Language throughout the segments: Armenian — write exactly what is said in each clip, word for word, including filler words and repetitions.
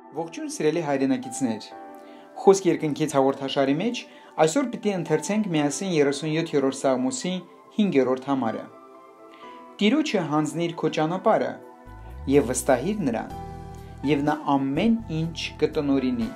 Ողջույն սիրելի հայրենակիցներ, խոսք երկնքից հաղորդաշարի մեջ այսօր պիտի ընթերցենք միասին երեսունյոթերորդ Սաղմոսի հինգերորդ համարը։ Տիրոջը հանձնիր քո ճանապարհը եւ վստահիր նրան, եւ նա ամեն ինչ կտնօրինի։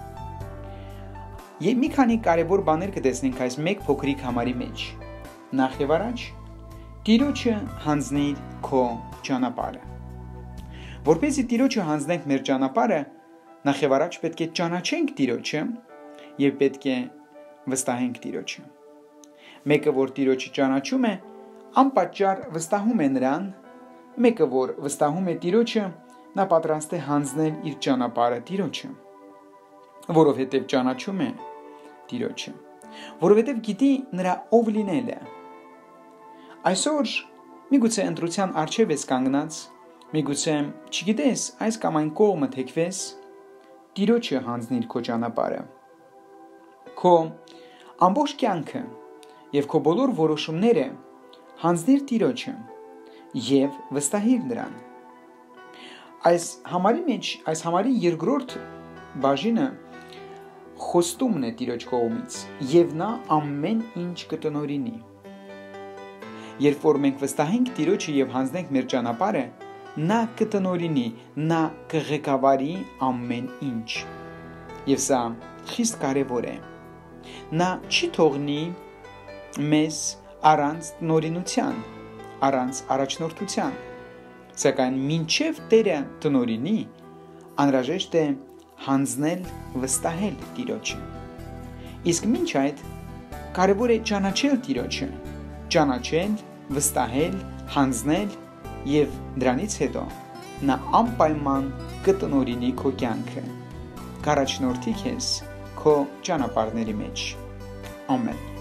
Եվ մի քանի կարևոր բաներ կտեսնենք այս մեկ փոքրիկ համարի մեջ։ Նախ եւ առաջ, Տիրոջը հանձնիր քո ճանապարհը։ Որպեսզի Տիրոջը հանձնենք մեր ճանապարհը, նախ եւ առաջ պետք է ճանաչենք Տիրոջը եւ պետք է վստահենք Տիրոջը։ Մեկը, որ Տիրոջը ճանաչում է, անպատճառ վստահում է նրան, մեկը, որ վստահում է Տիրոջը, նա պատրաստ է հանձնել իր ճանապարհը Տիրոջը, որովհետեւ ճանաչում է Տիրոջը, որովհետեւ գիտի նրա ով լինելը։ Այսօր միգուցե ընտրության առջև ես կանգնած, միգուցե չգիտես այս կամ այն կողմը թեքվես, Տիրոջը հանձնիր քո ճանապարհը։ Քո ամբողջ կյանքը եւ քո բոլոր որոշումները հանձնիր Տիրոջը եւ վստահիր նրան։ Այս համարի մեջ, այս համարի երկրորդ բաժինը խոստումն է Տիրոջ կողմից եւ նա ամեն ինչ կտնօրինի։ Երբ որ մենք վստահենք Տիրոջը եւ հանձնենք մեր ճանապարհը, նա կտնօրինի, նա կղեկավարի ամեն ինչ։ Եվ սա խիստ կարևոր է։ Նա չի թողնի մեզ առանց տնօրինության, առանց առաջնորդության։ Սակայն մինչև Տերը տնօրինի, անհրաժեշտ է հանձնել, վստահել Տիրոջը։ Իսկ մինչ այդ կարևոր է ճանաչել Տիրոջը, ճանաչել, վստահել, հանձնել եւ դրանից հետո նա անպայման կտնօրինի քո կյանքը, կառաջնորդի քեզ քո ճանապարհների մեջ։ Ամեն։